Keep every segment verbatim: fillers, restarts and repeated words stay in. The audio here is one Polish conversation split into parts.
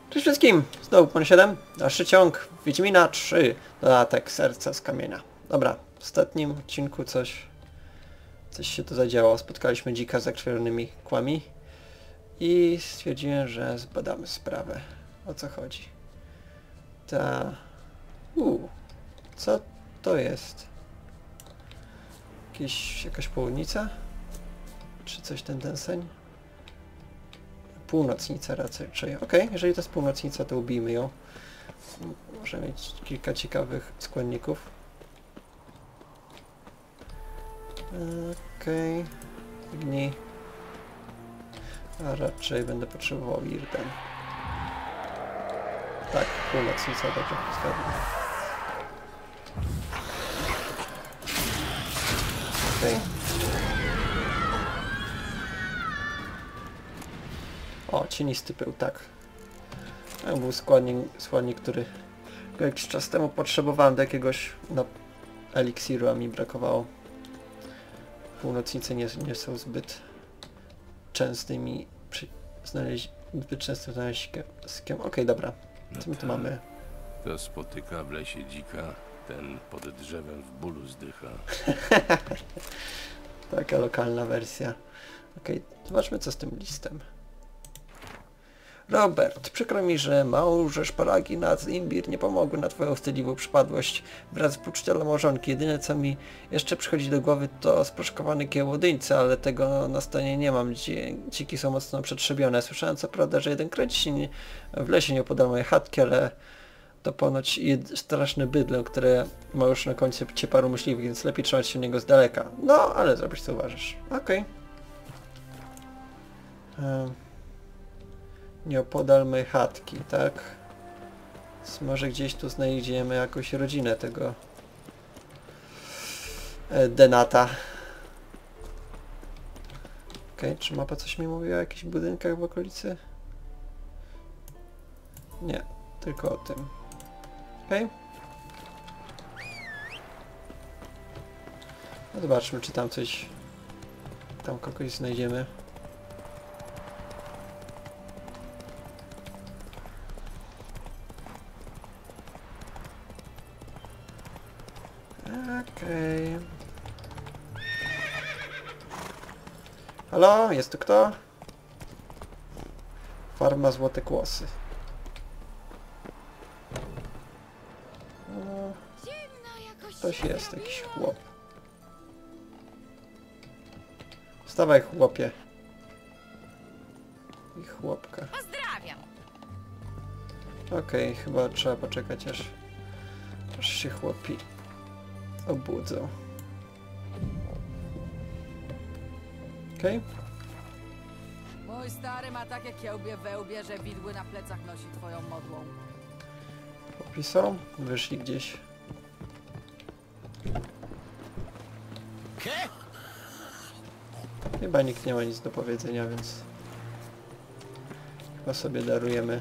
Cześć wszystkim! Znowu Pan siedem, dalszy ciąg Wiedźmina trzy, dodatek Serca z Kamienia. Dobra, w ostatnim odcinku coś coś się tu zadziało. Spotkaliśmy dzika z zakrwionymi kłami i stwierdziłem, że zbadamy sprawę. O co chodzi? Ta... Uuu, co to jest? Jakieś, jakaś południca? Czy coś ten deseń? Północnica raczej. Okej, okay, jeżeli to jest północnica, to ubijmy ją. Może mieć kilka ciekawych składników. Okej. Okay. Gnij. A raczej będę potrzebował Irden. Tak, północnica, dobrze, zgadnę. Okej. Okay. O, cienisty pył, tak. To był składnik, składnik, który jakiś czas temu potrzebowałem do jakiegoś no, eliksiru, a mi brakowało. Północnice nie, nie są zbyt częstymi przy, znaleźć, zbyt częstym znaleźć Okej, okay, dobra. Co my tu mamy? To spotyka w lesie dzika, ten pod drzewem w bólu zdycha. Taka lokalna wersja. Okej, okay, zobaczmy co z tym listem. Robert, przykro mi, że małże szparagi na imbir nie pomogły na twoją wstydliwą przypadłość wraz z uczucielem małżonki. Jedyne co mi jeszcze przychodzi do głowy to sproszkowane kiełodyńce, ale tego na stanie nie mam. Dziki są mocno przetrzebione. Słyszałem co prawda, że jeden krecin w lesie nie opodal mojej chatki, ale to ponoć straszne bydlę, które ma już na końcu cię paru myśliwych, więc lepiej trzymać się niego z daleka. No, ale zrobisz co uważasz. Okej. Okay. Nieopodal mojej chatki, tak? Więc może gdzieś tu znajdziemy jakąś rodzinę tego e, Denata. Okej, okay, czy mapa coś mi mówi o jakichś budynkach w okolicy? Nie, tylko o tym. Okej. Okay. No zobaczmy, czy tam coś... tam kogoś znajdziemy. Okej. Okay. Halo? Jest tu kto? Farma Złote Kłosy. No, ktoś jest, jakiś chłop. Wstawaj, chłopie. I chłopka. Pozdrawiam. Okej, okay, chyba trzeba poczekać aż, aż się chłopi obudzą. Okej. Okay. Mój stary ma takie kiełbie we łbie, że widły na plecach nosi twoją modłą. Chłopi są? Wyszli gdzieś. Chyba nikt nie ma nic do powiedzenia, więc chyba sobie darujemy.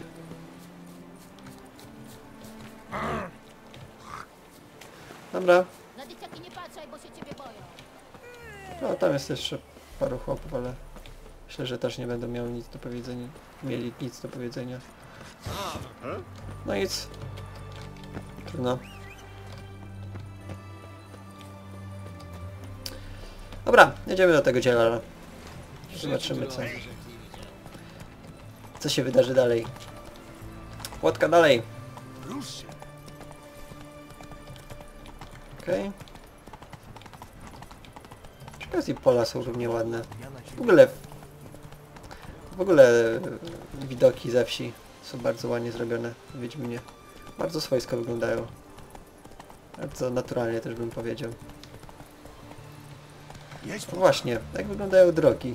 Dobra. Na dzieciaki nie patrzaj, bo się ciebie boją. No tam jest jeszcze paru chłopów, ale myślę, że też nie będą miały nic do powiedzenia. Mieli nic do powiedzenia. No nic. Trudno. Dobra, jedziemy do tego dziela. Zobaczymy co. Co się wydarzy dalej. Płotka dalej. Okej. Okay. Przy okazji pola są równie ładne. W ogóle... W ogóle widoki ze wsi są bardzo ładnie zrobione w Wiedźminie. Bardzo swojsko wyglądają. Bardzo naturalnie też bym powiedział. No właśnie, jak wyglądają drogi.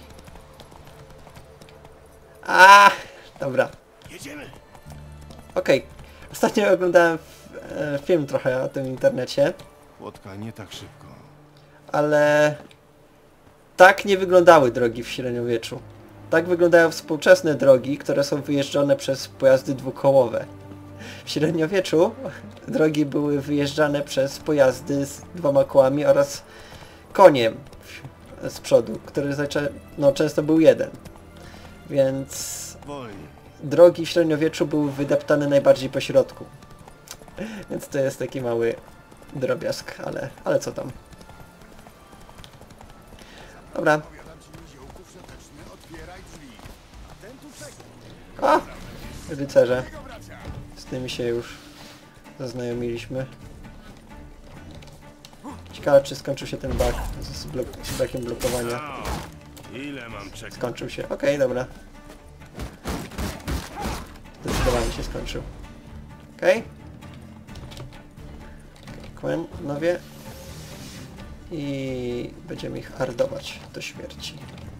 A, dobra. Okej. Okay. Ostatnio oglądałem e, film trochę o tym internecie. Płotka nie tak szybko. Ale tak nie wyglądały drogi w średniowieczu. Tak wyglądają współczesne drogi, które są wyjeżdżone przez pojazdy dwukołowe. W średniowieczu drogi były wyjeżdżane przez pojazdy z dwoma kołami oraz koniem z przodu, który no, często był jeden. Więc Wolniej. drogi w średniowieczu były wydeptane najbardziej po środku. Więc to jest taki mały drobiazg, ale, ale co tam. Dobra. A! Rycerze. Z tymi się już zaznajomiliśmy. Ciekawe, czy skończył się ten bug z, blok z brakiem blokowania. Ile mam czekać? Skończył się. Okej, okay, dobra. Zdecydowanie się skończył. Okej. Okay. Nowie. I będziemy ich hardować do śmierci.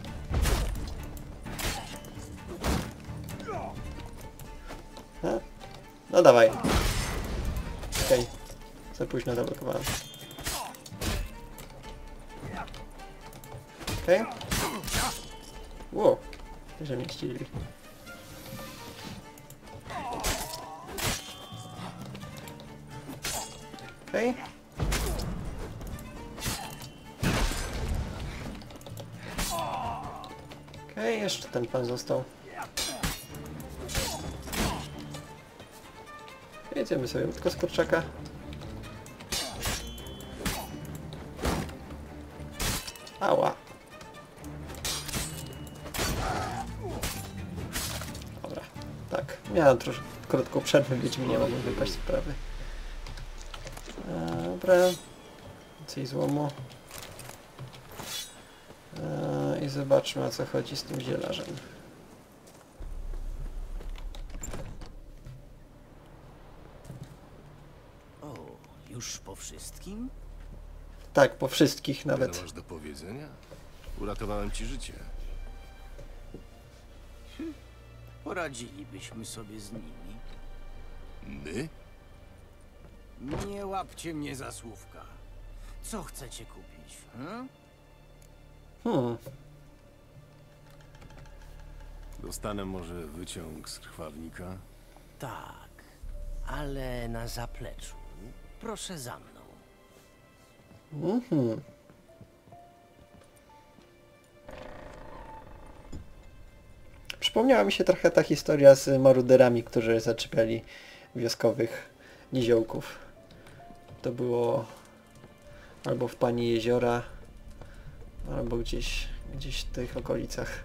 No, no dawaj. Okej. Okay. Za późno zablokowałem. Okej. Okay. Wow. Że mnie ścieli. Okej. Okay. Okej, okay, jeszcze ten pan został. Jedziemy sobie tylko z kurczaka. Ała. Dobra, tak. Miałem troszkę krótką przerwę, Wiedźminie, mogłem wypaść z sprawy. Dobra. Coś złomu. I zobaczmy, o co chodzi z tym zielarzem. O, już po wszystkim? Tak, po wszystkich nawet. Co masz do powiedzenia? Uratowałem ci życie. Hm. Poradzilibyśmy sobie z nimi. My? Nie łapcie mnie za słówka. Co chcecie kupić? Hmm? Hmm. Dostanę może wyciąg z krwawnika? Tak, ale na zapleczu. Proszę za mną. Mhm. Przypomniała mi się trochę ta historia z maruderami, którzy zaczepiali wioskowych niziołków. To było albo w Pani Jeziora, albo gdzieś, gdzieś w tych okolicach.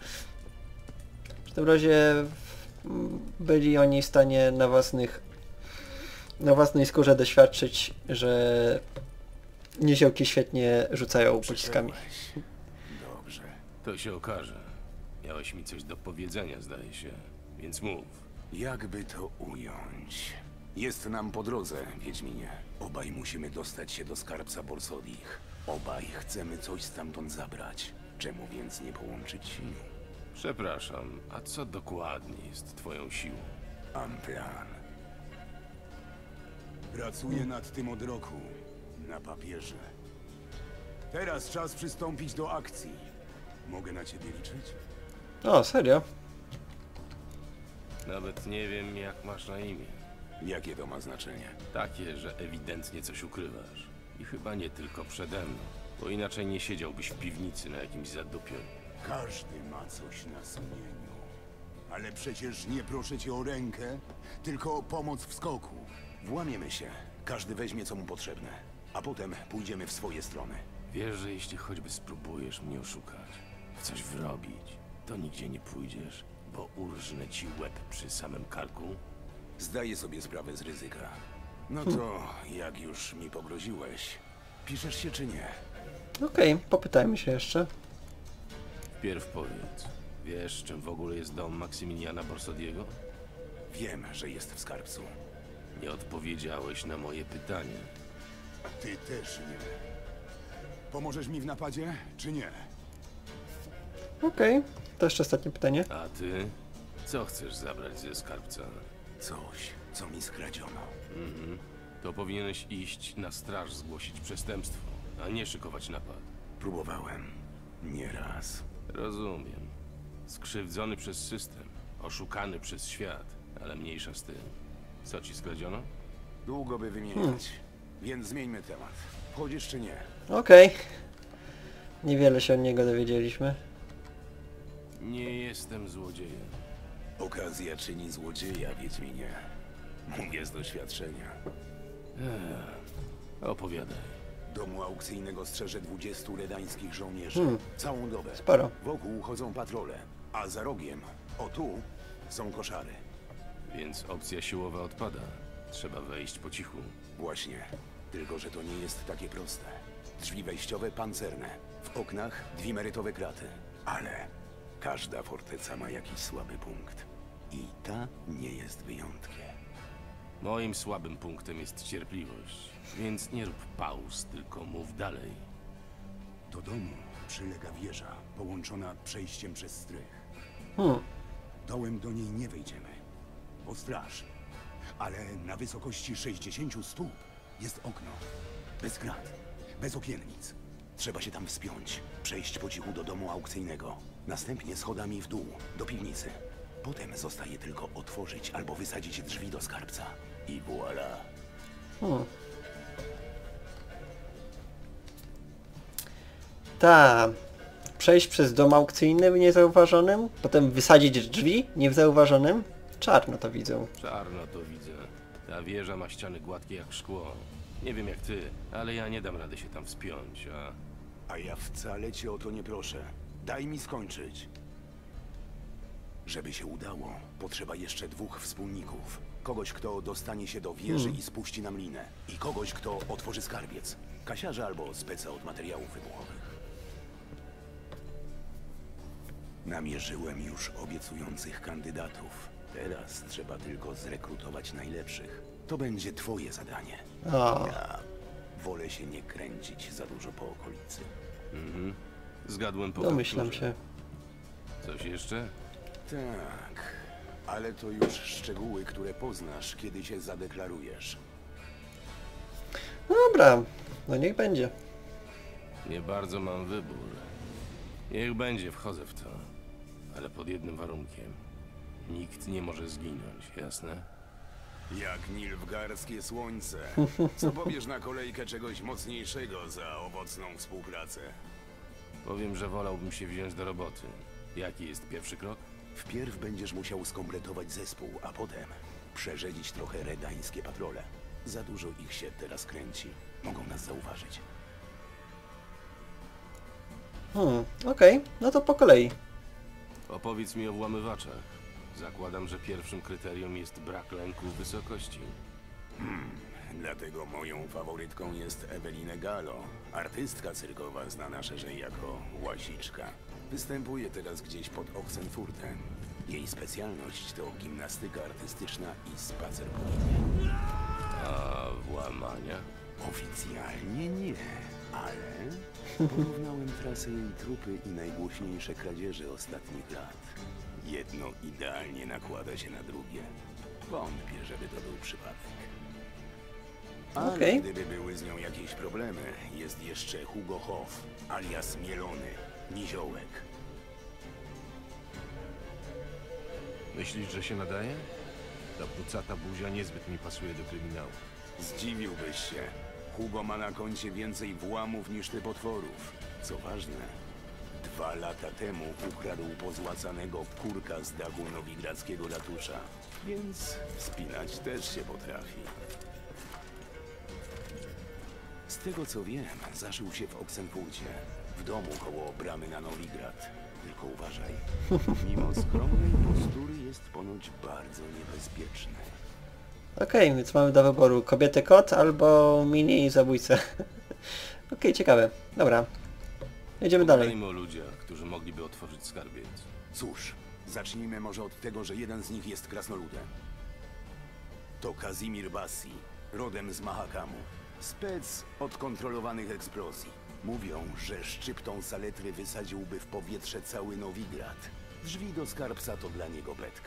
W każdym razie byli oni w stanie na własnych na własnej skórze doświadczyć, że niziołki świetnie rzucają pociskami. Dobrze. To się okaże. Miałeś mi coś do powiedzenia, zdaje się. Więc mów. Jakby to ująć? Jest nam po drodze, Wiedźminie. Obaj musimy dostać się do skarbca Borsodich. Obaj chcemy coś stamtąd zabrać. Czemu więc nie połączyć sił? Przepraszam, a co dokładnie jest twoją siłą? Mam plan. Pracuję nad tym od roku. Na papierze. Teraz czas przystąpić do akcji. Mogę na ciebie liczyć? O, serio? Nawet nie wiem, jak masz na imię. Jakie to ma znaczenie? Takie, że ewidentnie coś ukrywasz. I chyba nie tylko przede mną, bo inaczej nie siedziałbyś w piwnicy na jakimś zadupiu. Każdy ma coś na sumieniu. Ale przecież nie proszę cię o rękę, tylko o pomoc w skoku. Włamiemy się. Każdy weźmie, co mu potrzebne. A potem pójdziemy w swoje strony. Wiesz, że jeśli choćby spróbujesz mnie oszukać, w coś wrobić, to nigdzie nie pójdziesz, bo urżnę ci łeb przy samym karku? Zdaję sobie sprawę z ryzyka. No to, jak już mi pogroziłeś, piszesz się czy nie? Okej, okay, popytajmy się jeszcze. Wpierw powiedz, wiesz, czym w ogóle jest dom Maksymiliana Borsodiego? Wiem, że jest w skarbcu. Nie odpowiedziałeś na moje pytanie. Ty też nie. Pomożesz mi w napadzie, czy nie? Okej, okay. To jeszcze ostatnie pytanie. A ty? Co chcesz zabrać ze skarbca? Coś, co mi skradziono. Mhm. To powinieneś iść na straż zgłosić przestępstwo, a nie szykować napad. Próbowałem. Nieraz. Rozumiem. Skrzywdzony przez system, oszukany przez świat, ale mniejsza z tym. Co ci skradziono? Długo by wymieniać, hmm. więc zmieńmy temat. Wchodzisz czy nie? Okej. Okay. Niewiele się od niego dowiedzieliśmy. Nie jestem złodziejem. Okazja czyni złodzieja, Wiedźminie. Mówię z doświadczenia. Eee, opowiadaj. Domu aukcyjnego strzeże dwudziestu redańskich żołnierzy. Hmm. Całą dobę. Sporo. Wokół chodzą patrole, a za rogiem, o tu, są koszary. Więc opcja siłowa odpada. Trzeba wejść po cichu. Właśnie. Tylko że to nie jest takie proste. Drzwi wejściowe pancerne. W oknach dwimerytowe kraty. Ale każda forteca ma jakiś słaby punkt. I ta nie jest wyjątkiem. Moim słabym punktem jest cierpliwość. Więc nie rób pauz, tylko mów dalej. Do domu przylega wieża, połączona przejściem przez strych. Hmm. Dołem do niej nie wejdziemy, bo straż. Ale na wysokości sześćdziesięciu stóp jest okno. Bez krat, bez okiennic. Trzeba się tam wspiąć, przejść po cichu do domu aukcyjnego. Następnie schodami w dół, do piwnicy. Potem zostaje tylko otworzyć albo wysadzić drzwi do skarbca. I voilà. Hmm. Ta. Przejść przez dom aukcyjny niezauważonym, potem wysadzić drzwi niezauważonym. Czarno to widzę. Czarno to widzę. Ta wieża ma ściany gładkie jak szkło. Nie wiem jak ty, ale ja nie dam rady się tam wspiąć, a... A ja wcale cię o to nie proszę. Daj mi skończyć. Żeby się udało, potrzeba jeszcze dwóch wspólników. Kogoś, kto dostanie się do wieży Hmm. i spuści nam linę. I kogoś, kto otworzy skarbiec. Kasiarza albo speca od materiałów wybuchowych. Namierzyłem już obiecujących kandydatów. Teraz trzeba tylko zrekrutować najlepszych. To będzie twoje zadanie. O. Ja wolę się nie kręcić za dużo po okolicy. Mhm. Zgadłem po Domyślam kapturze. się. Coś jeszcze? Tak, ale to już szczegóły, które poznasz, kiedy się zadeklarujesz. No dobra, no niech będzie. Nie bardzo mam wybór. Niech będzie, wchodzę w to. Ale pod jednym warunkiem. Nikt nie może zginąć, jasne? Jak nilfgarskie słońce. Co powiesz na kolejkę czegoś mocniejszego za owocną współpracę? Powiem, że wolałbym się wziąć do roboty. Jaki jest pierwszy krok? Wpierw będziesz musiał skompletować zespół, a potem przerzedzić trochę redańskie patrole. Za dużo ich się teraz kręci. Mogą nas zauważyć. Hmm, okej, no to po kolei. Opowiedz mi o włamywaczach. Zakładam, że pierwszym kryterium jest brak lęku wysokości. Dlatego moją faworytką jest Eweline Gallo, artystka cyrkowa znana szerzej jako Łasiczka. Występuje teraz gdzieś pod Oxenfurtem. Jej specjalność to gimnastyka artystyczna i spacer po linie. A włamania? Oficjalnie nie, ale porównałem trasę jej trupy i najgłośniejsze kradzieże ostatnich lat. Jedno idealnie nakłada się na drugie. Wątpię, żeby to był przypadek. Ale Okej. gdyby były z nią jakieś problemy, jest jeszcze Hugo Hoff, alias Mielony, Niziołek. Myślisz, że się nadaje? Ta pucata buzia niezbyt mi pasuje do kryminału. Zdziwiłbyś się. Hugo ma na koncie więcej włamów niż ty potworów. Co ważne, dwa lata temu ukradł pozłacanego kurka z dachu nowigradzkiego ratusza. Więc wspinać też się potrafi. Z tego co wiem, zaszył się w Oxenfurcie, w domu koło bramy na Nowigrad. Tylko uważaj, mimo skromnej postury jest ponoć bardzo niebezpieczny. Okej, więc mamy do wyboru kobietę kot albo mini zabójcę. Okej, ciekawe. Dobra. Jedziemy dalej. Pogadajmy o ludziach, którzy mogliby otworzyć skarbiec. Cóż, zacznijmy może od tego, że jeden z nich jest krasnoludem. To Kazimir Bassi, rodem z Mahakamu. Spec od kontrolowanych eksplozji. Mówią, że szczyptą saletry wysadziłby w powietrze cały Nowigrad. Drzwi do skarbca to dla niego betka.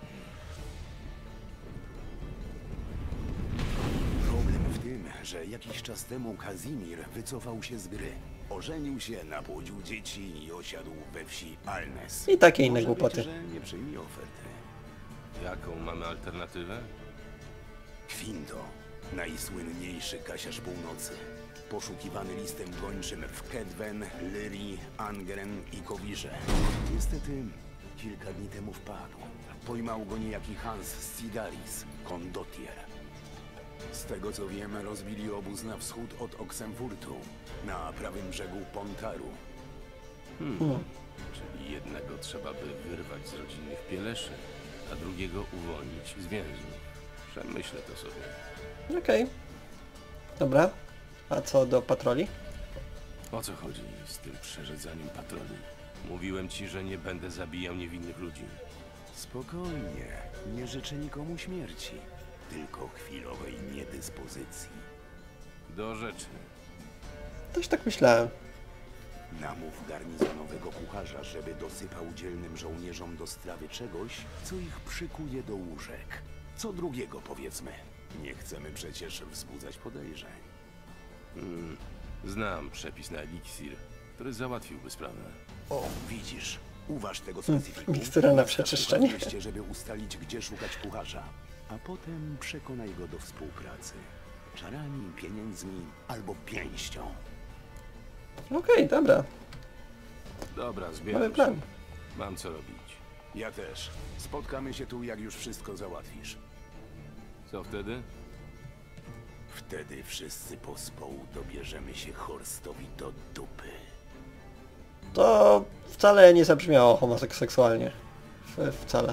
Problem w tym, że jakiś czas temu Kazimir wycofał się z gry. Ożenił się, napłodził dzieci i osiadł we wsi Alnes. I takie inne Może głupoty. być, że nie przyjmie oferty. Jaką mamy alternatywę? Quinto, najsłynniejszy kasiarz północy. Poszukiwany listem gończym w Kedwen, Lyrii, Angren i Kowirze. Niestety kilka dni temu wpadł. Pojmał go niejaki Hans z Cidaris, Condottier. Z tego co wiem, rozbili obóz na wschód od Oxenfurtu, na prawym brzegu Pontaru. Hmm. Czyli jednego trzeba by wyrwać z rodzinnych pieleszy, a drugiego uwolnić z więzów. Przemyślę to sobie. Okej. Dobra. A co do patroli? O co chodzi z tym przerzedzaniem patroli? Mówiłem ci, że nie będę zabijał niewinnych ludzi. Spokojnie, nie życzę nikomu śmierci, tylko chwilowej niedyspozycji. Do rzeczy. Też tak myślałem. Namów garnizonowego kucharza, żeby dosypał dzielnym żołnierzom do strawy czegoś, co ich przykuje do łóżek. Co drugiego, powiedzmy. Nie chcemy przecież wzbudzać podejrzeń. Hmm. Znam przepis na eliksir, który załatwiłby sprawę. O, widzisz, uważ tego specyfiku. Mikstura na Wystarczy przeczyszczenie. dwadzieścia, żeby ustalić, gdzie szukać kucharza. A potem przekonaj go do współpracy. Czarami, pieniędzmi albo pięścią. Okej, dobra. Dobra, Mamy zbieram się. plan. Mam co robić. Ja też. Spotkamy się tu, jak już wszystko załatwisz. Co wtedy? Wtedy wszyscy pospołu dobierzemy się Horstowi do dupy. To wcale nie zabrzmiało homoseksualnie. W, wcale.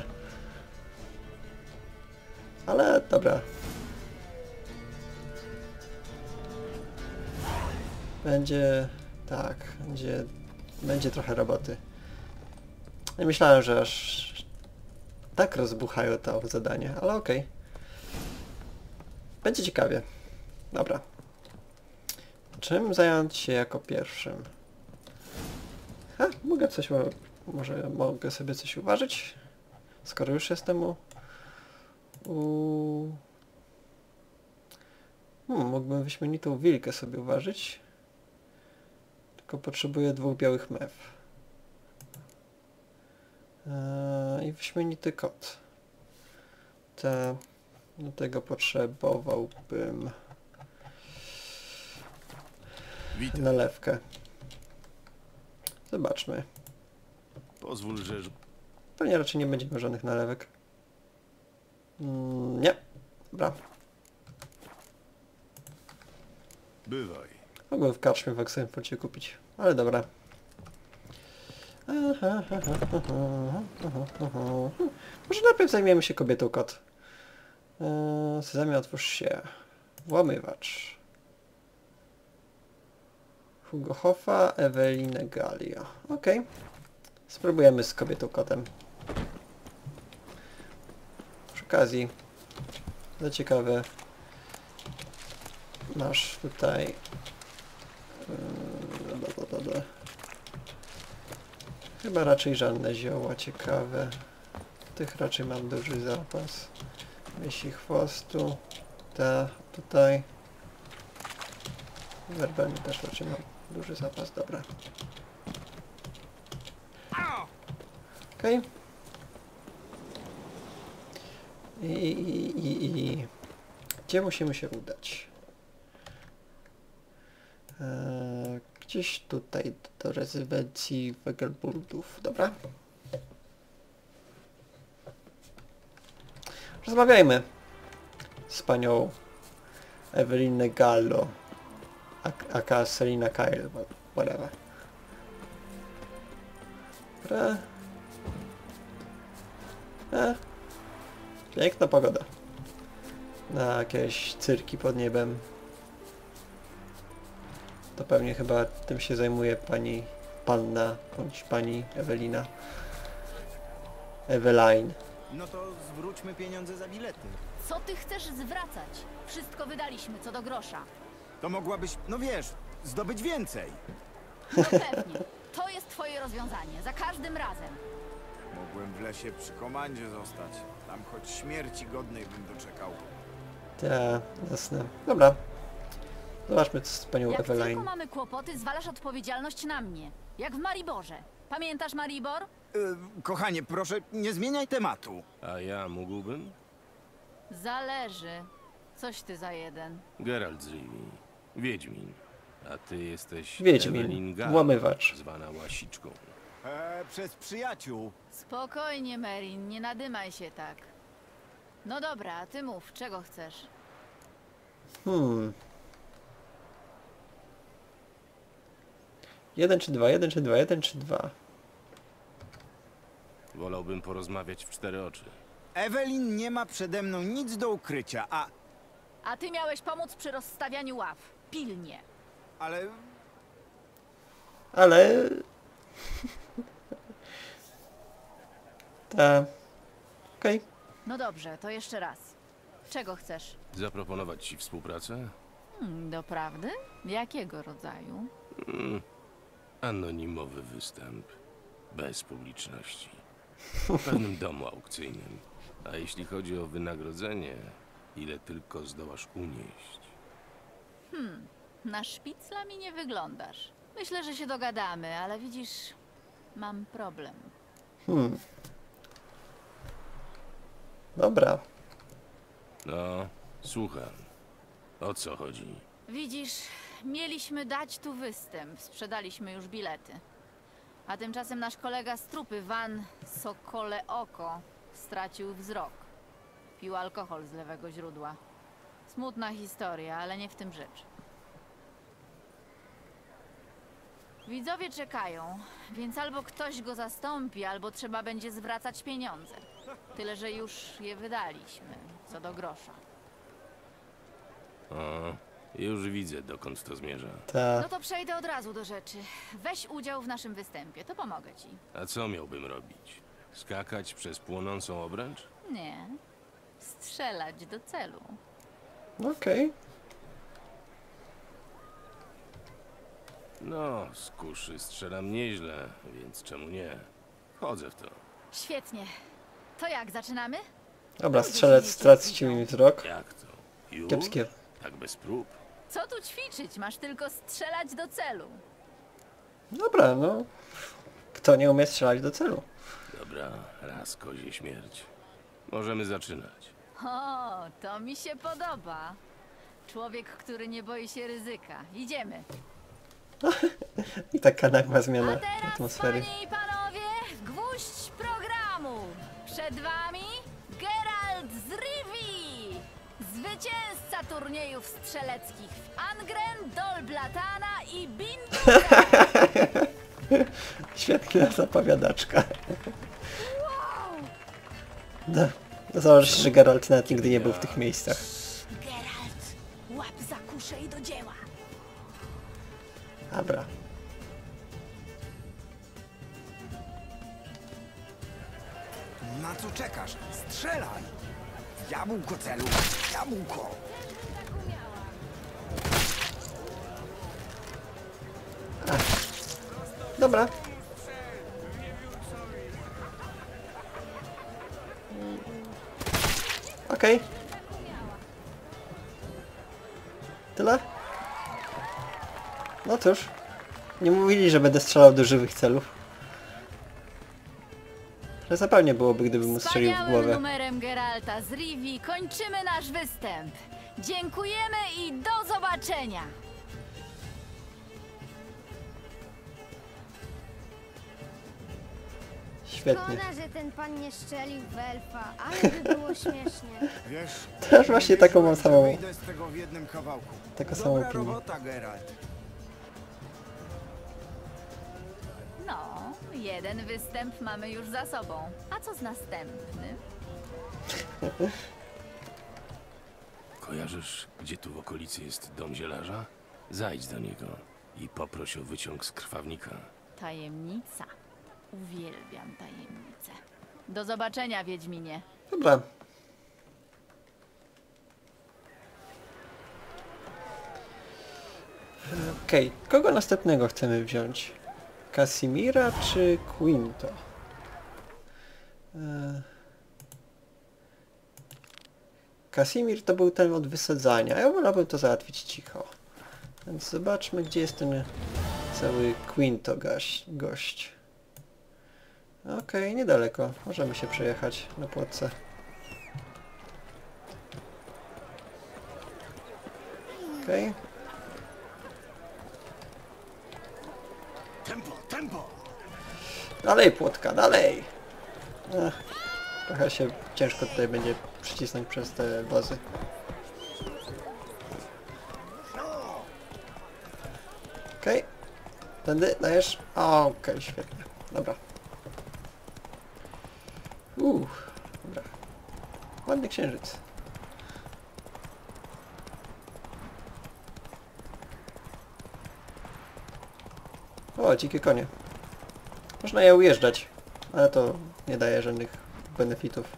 Ale dobra. Będzie... tak, będzie... będzie trochę roboty. Nie myślałem, że aż tak rozbuchają to zadanie, ale okej. Będzie ciekawie. Dobra. Czym zająć się jako pierwszym? Ha, mogę coś... może mogę sobie coś uważać? Skoro już jestem u... u... Hmm, mógłbym wyśmienitą wilkę sobie uważać. Tylko potrzebuję dwóch białych mew. Eee, I wyśmienity kot. Te... do tego potrzebowałbym... Witam. nalewkę. Zobaczmy. Pozwól, że... Pewnie raczej nie będzie miał żadnych nalewek. Mm, nie. Dobra. Bywaj. Mogłem w karczmie w Oxenfurcie kupić, ale dobra. Może najpierw zajmiemy się kobietą kot. Eee, Sezamie, otwórz się. Włamywacz. Hugo Hoffa, Ewelinę Gallia. Okej. Okay. Spróbujemy z kobietą kotem. Przy okazji, za ciekawe, masz tutaj... Yy, da, da, da, da. Chyba raczej żadne zioła ciekawe. Tych raczej mam duży zapas. Myśli chwostu. Ta tutaj. Werbelny też raczej mam duży zapas, dobra. Okej. Okay. I, i, i, i... Gdzie musimy się udać? Eee, gdzieś tutaj do rezydencji Wegelburdów, dobra? Rozmawiajmy z panią Ewelinę Gallo, aka Selina Kyle, whatever. Dobra. E, piękna pogoda. Na jakieś cyrki pod niebem. To pewnie chyba tym się zajmuje pani panna, bądź pani Ewelina. Eveline. No to zwróćmy pieniądze za bilety. Co ty chcesz zwracać? Wszystko wydaliśmy co do grosza. To mogłabyś, no wiesz, zdobyć więcej. No pewnie. To jest twoje rozwiązanie. Za każdym razem. Mogłem w lesie przy komandzie zostać. Tam choć śmierci godnej bym doczekał. Tak, jasne. Dobra. Zobaczmy co z panią Jak Eveline. tylko mamy kłopoty, zwalasz odpowiedzialność na mnie. Jak w Mariborze. Pamiętasz Maribor? Yy, kochanie, proszę, nie zmieniaj tematu. A ja mógłbym? Zależy. Coś ty za jeden. Geralt z Rivii. Wiedźmin. A ty jesteś Wiedźmin. Evelyn Gall, Włamywacz. zwana Łasiczką. E, przez przyjaciół. Spokojnie, Merin, nie nadymaj się tak. No dobra, a ty mów, czego chcesz? Hmm. Jeden czy dwa, jeden czy dwa, jeden czy dwa. Wolałbym porozmawiać w cztery oczy. Ewelin nie ma przede mną nic do ukrycia, a... A ty miałeś pomóc przy rozstawianiu ław. Pilnie. ale... Ale... Ta... Okej. No dobrze, to jeszcze raz. Czego chcesz? Zaproponować ci współpracę? Hmm, doprawdy? Jakiego rodzaju? Mm. Anonimowy występ. Bez publiczności. W pewnym domu aukcyjnym. A jeśli chodzi o wynagrodzenie, ile tylko zdołasz unieść. Hmm, na szpicla mi nie wyglądasz. Myślę, że się dogadamy, ale widzisz, mam problem. Hmm. Dobra. No, słucham. O co chodzi? Widzisz, mieliśmy dać tu występ, sprzedaliśmy już bilety. A tymczasem nasz kolega z trupy, Van Sokole Oko, stracił wzrok. Pił alkohol z lewego źródła. Smutna historia, ale nie w tym rzecz. Widzowie czekają, więc albo ktoś go zastąpi, albo trzeba będzie zwracać pieniądze. Tyle, że już je wydaliśmy, co do grosza. O, już widzę, dokąd to zmierza. Ta... No to przejdę od razu do rzeczy. Weź udział w naszym występie, to pomogę ci. A co miałbym robić? Skakać przez płonącą obręcz? Nie, strzelać do celu. Okej. No, z kuszy strzelam nieźle, więc czemu nie? Wchodzę w to. Świetnie. To jak, zaczynamy? Dobra, strzelec stracił mi wzrok. Jak to? Już? Kiepskie. Tak bez prób? Co tu ćwiczyć? Masz tylko strzelać do celu. Dobra, no. Kto nie umie strzelać do celu? Dobra, raz kozie śmierć. Możemy zaczynać. O, to mi się podoba. Człowiek, który nie boi się ryzyka. Idziemy. I taka nagła A zmiana teraz, atmosfery. panie i panowie, gwóźdź programu. Przed wami Geralt z Rivii, zwycięzca turniejów strzeleckich w Angren, Dolblatana i Binduka. Świetna zapowiadaczka. No, no zauważ, że Geralt nawet nigdy nie był w tych miejscach. Geralt, łap za kuszę i do dzieła. Dobra. Na co czekasz? Strzelaj! Jabłko celu! Jabłko! Dobra. Okej. Tyle? No cóż. Nie mówili, że będę strzelał do żywych celów. Ale zapewnie byłoby, gdybym mu strzelił w Wspaniałym głowę. numerem Geralta z Rivii kończymy nasz występ. Dziękujemy i do zobaczenia. Świetnie. Szkoda, że ten pan nie strzelił w elfa, ale by było śmiesznie. Wiesz, Też właśnie taką mam samą, wyjdę z tego w jednym kawałku. taką samą Dobra opinię. robota, Geralt. No, jeden występ mamy już za sobą. A co z następnym? Kojarzysz, gdzie tu w okolicy jest dom zielarza? Zajdź do niego i poproś o wyciąg z krwawnika. Tajemnica. Uwielbiam tajemnice. Do zobaczenia, Wiedźminie. Dobra. Okej, kogo następnego chcemy wziąć? Casimira czy Quinto? E... Casimir to był ten od wysadzania. Ja wolałbym to załatwić cicho. Więc zobaczmy, gdzie jest ten cały Quinto gość. gość. Okej, niedaleko. Możemy się przejechać na płotce. Okej. Tempo, tempo! Dalej płotka, dalej! Ech, trochę się ciężko tutaj będzie przycisnąć przez te wozy. Okej. Okay. Tędy dajesz? Okej, okay, świetnie. Dobra. Uff, dobra. Ładny księżyc. O, dzikie konie. Można je ujeżdżać, ale to nie daje żadnych benefitów.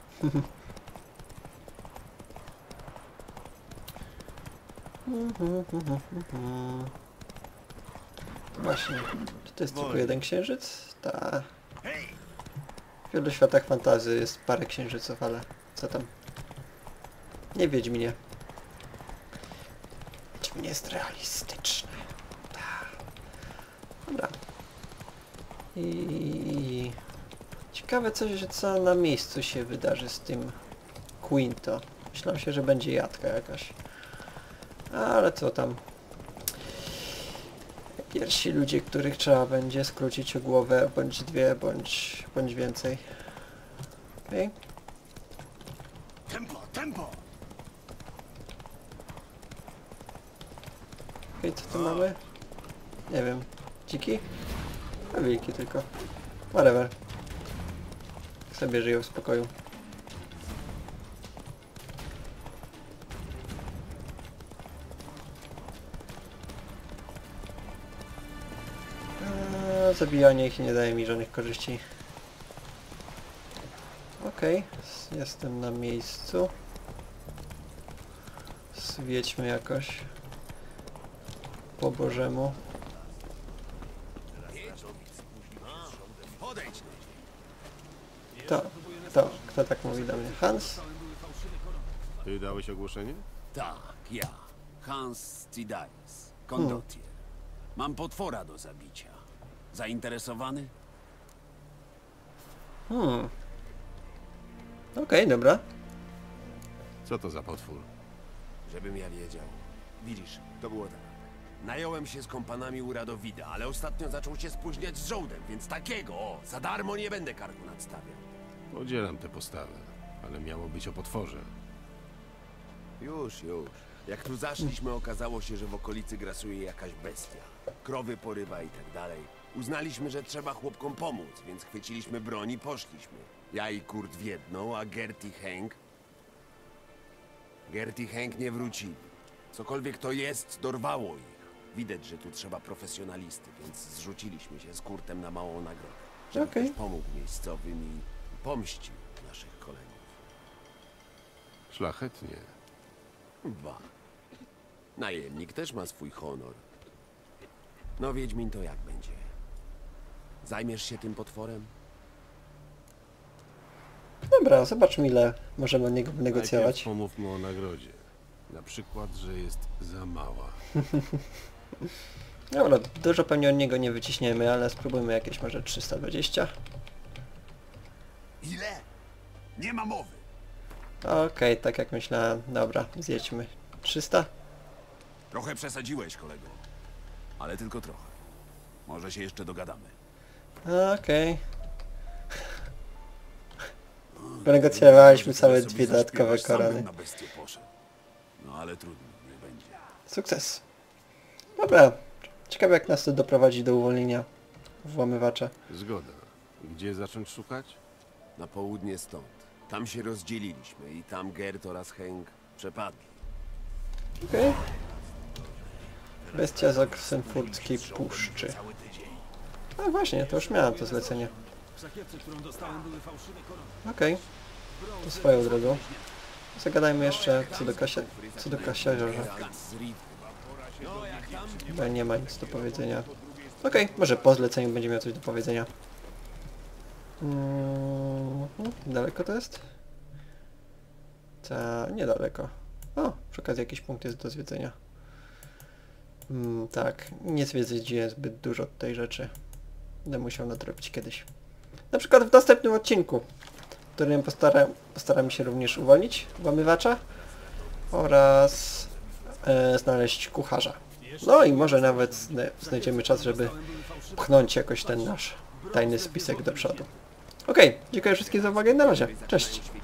Właśnie, czy to jest tylko jeden księżyc? Ta. W wielu światach fantasy jest parę księżyców, ale co tam? Nie Wiedźminie. Wiedźminie jest realistyczny. Ta. Dobra. I ciekawe coś, że co na miejscu się wydarzy z tym Quinto. Myślałem się, że będzie jadka jakaś. Ale co tam? Pierwsi ludzie, których trzeba będzie skrócić o głowę, bądź dwie, bądź, bądź więcej. Okej. Okay. Tempo, tempo! Okej, okay, co tu mamy? Nie wiem. Dziki? A wilki tylko. Whatever. Sobie żyją w spokoju. A, zabijanie ich nie daje mi żadnych korzyści. Okej, okay. Jestem na miejscu. Zwiedźmy jakoś po Bożemu. To, to, kto tak mówi do mnie? Hans? Ty dałeś ogłoszenie? Tak, ja. Hans Tidaris, kondottier. Mam potwora do zabicia. Zainteresowany? Hmm. Okej, okay, dobra. Co to za potwór? Żebym ja wiedział. Widzisz, to było tak. Nająłem się z kompanami u Radowida, ale ostatnio zaczął się spóźniać z żołdem, więc takiego, o, za darmo nie będę karku nadstawiał. Podzielam tę postawę, ale miało być o potworze. Już, już. Jak tu zaszliśmy, okazało się, że w okolicy grasuje jakaś bestia. Krowy porywa i tak dalej. Uznaliśmy, że trzeba chłopkom pomóc, więc chwyciliśmy broń i poszliśmy. Ja i Kurt w jedną, a Gert i Henk... Gert i Henk nie wrócili. Cokolwiek to jest, dorwało ich. Widać, że tu trzeba profesjonalisty, więc zrzuciliśmy się z Kurtem na małą nagrodę. Żeby Okej. ktoś pomógł miejscowym i pomścił naszych kolegów. Szlachetnie. Ba. Najemnik też ma swój honor. No Wiedźmin, to jak będzie? Zajmiesz się tym potworem? Dobra, zobaczmy ile możemy od niego Najpierw wynegocjować. pomówmy o nagrodzie. Na przykład, że jest za mała. Dobra, dużo pewnie od niego nie wyciśniemy, ale spróbujmy jakieś może trzysta dwadzieścia. Ile? Nie ma mowy. Okej, okay, tak jak myślałem. Dobra, zjedźmy. trzysta? Trochę przesadziłeś, kolego. Ale tylko trochę. Może się jeszcze dogadamy. Okej. Okay. Wynegocjowaliśmy całe dwie dodatkowe korony. Na bestię poszedł. No ale trudno, nie będzie. Sukces. Dobra. Ciekawe jak nas to doprowadzi do uwolnienia włamywacza. Zgoda. Gdzie zacząć szukać? Na południe stąd. Tam się rozdzieliliśmy i tam Gert oraz Henk przepadli. Okej. Okay. Bestia z Oksenfurckiej Puszczy. A właśnie, to już miałem to zlecenie. Okej. Okay. To swoją drogą. Zagadajmy jeszcze co do Kasia... co do Kasiarza. Bo nie ma nic do powiedzenia. Okej, okay, może po zleceniu będzie miał coś do powiedzenia. Mm, daleko to jest? Ta, niedaleko. O, przy okazji jakiś punkt jest do zwiedzenia. Mm, tak, nie zwiedziłem zbyt dużo tej rzeczy. Będę musiał nadrobić kiedyś. Na przykład w następnym odcinku, w którym postaram, postaram się również uwolnić włamywacza oraz e, znaleźć kucharza. No i może nawet zna znajdziemy czas, żeby pchnąć jakoś ten nasz tajny spisek do przodu. Okej, dziękuję wszystkim za uwagę, na razie, cześć!